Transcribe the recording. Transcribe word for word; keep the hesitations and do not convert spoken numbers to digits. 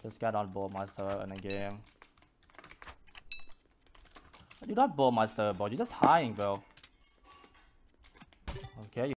This guy don't blow my server in the game. You don't blow my server, bro. You're just hiding, bro. Okay.